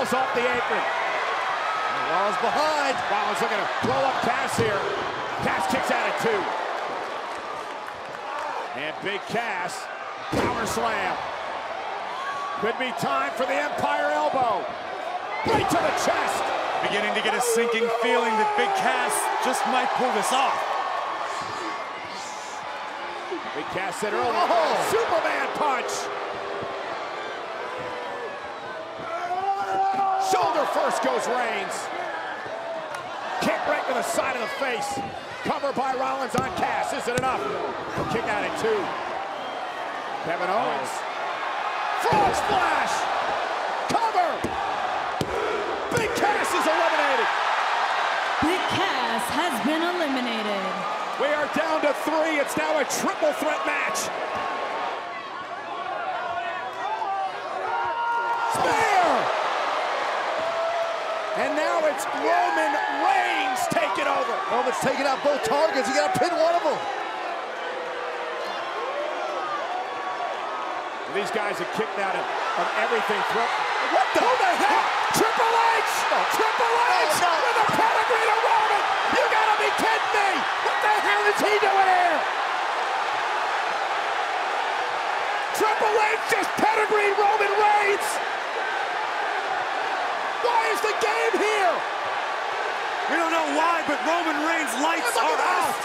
Rollins off the apron. Rollins behind. Rollins looking to roll up Cass here. Cass kicks out at 2. And Big Cass, power slam. Could be time for the Empire Elbow. Right to the chest. Beginning to get a sinking feeling that Big Cass just might pull this off. Big Cass said earlier, Superman punch. Shoulder first goes Reigns. Kick right to the side of the face. Cover by Rollins on Cass. Is it enough? Kick out at 2. Kevin Owens. Frog splash. Cover. Big Cass is eliminated. Big Cass has been eliminated. We are down to 3. It's now a triple threat match. Spear! And now it's Roman Reigns taking over. Roman's taking out both targets. You gotta pin one of them. These guys are kicked out of everything. What the? Who the heck? Triple H! Triple H with a pedigree to Roman! You gotta be kidding me! What the hell is he doing here? Triple H just pedigree Roman Reigns! Why is the game here? We don't know why, but Roman Reigns' lights are out.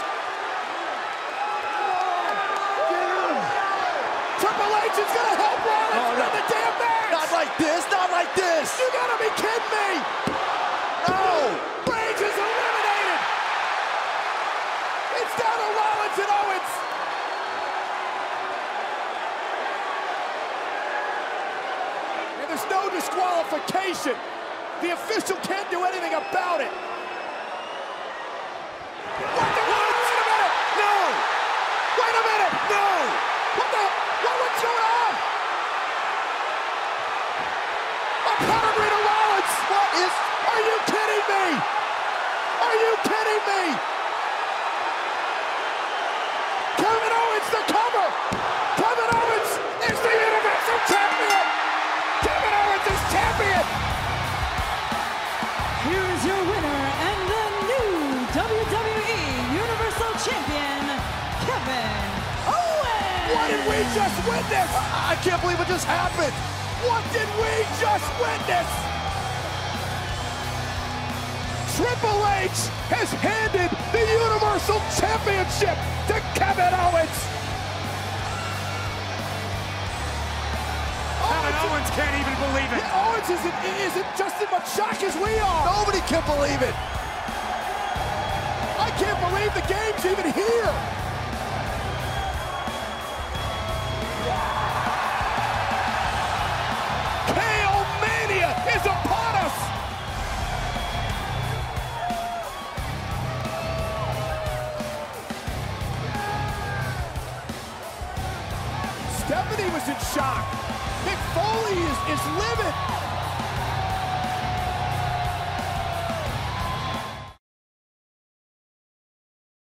Triple H is gonna help Rollins win the damn match! Not like this, not like this! You gotta be kidding me! No! Reigns is eliminated! It's down to Rollins and Owens! And there's no disqualification! The official can't do anything about it! What the? Wait a minute! No! Wait a minute! No! What the? What's going on? A pedigree to Rollins! What is? Are you kidding me? Are you kidding me? Kevin Owens the cover! Kevin Owens is the Universal Champion! Kevin Owens is champion! Here is your winner and the new WWE Universal Champion, Kevin Owens! What did we just witness? I can't believe it just happened! What did we just witness? Triple H has handed the Universal Championship to Kevin Owens! Kevin Owens can't even believe it. Yeah, Owens isn't just as much shock as we are! Nobody can believe it! I can't believe the game's even here! KO-mania is upon us! Stephanie was in shock. Mick Foley is livid.